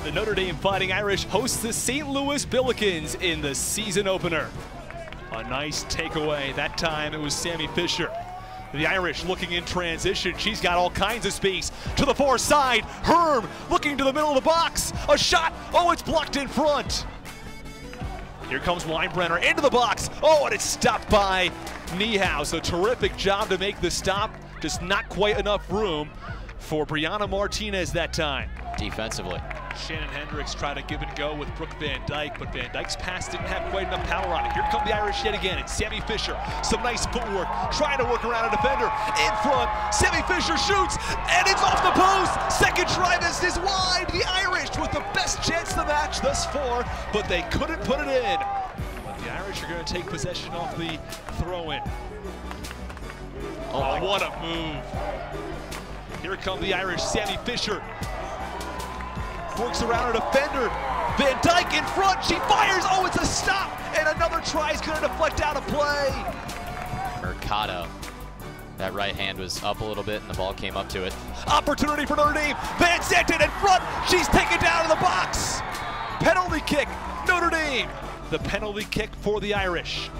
The Notre Dame Fighting Irish hosts the St. Louis Billikens in the season opener. A nice takeaway. That time it was Sammy Fisher. The Irish looking in transition. She's got all kinds of space. To the far side, Herm looking to the middle of the box. A shot. Oh, it's blocked in front. Here comes Weinbrenner into the box. Oh, and it's stopped by Niehaus. A terrific job to make the stop. Just not quite enough room for Brianna Martinez that time. Defensively. Shannon Hendricks tried to give and go with Brooke Van Dyke, but Van Dyke's pass didn't have quite enough power on it. Here come the Irish yet again, and Sammy Fisher. Some nice footwork, trying to work around a defender. In front, Sammy Fisher shoots, and it's off the post. Second try, this is wide. The Irish with the best chance of the match thus far, but they couldn't put it in. But the Irish are going to take possession off the throw-in. Oh, what a move. Here come the Irish, Sammy Fisher. Works around a defender. Van Dyke in front, she fires, oh, it's a stop, and another try is gonna deflect out of play. Mercado. That right hand was up a little bit and the ball came up to it. Opportunity for Notre Dame, Van Zanten in front, she's taken down in the box. Penalty kick, Notre Dame. The penalty kick for the Irish.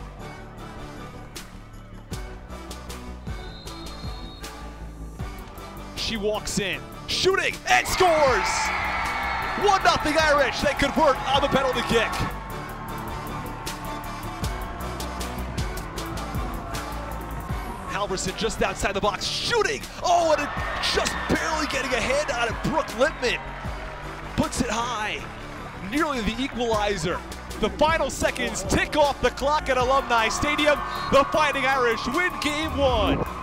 She walks in, shooting, and scores! 1-0 Irish, they convert on the penalty kick. Halverson just outside the box, shooting! Oh, and it just barely getting a hand on it. Brooke Lippman puts it high, nearly the equalizer. The final seconds tick off the clock at Alumni Stadium. The Fighting Irish win Game 1.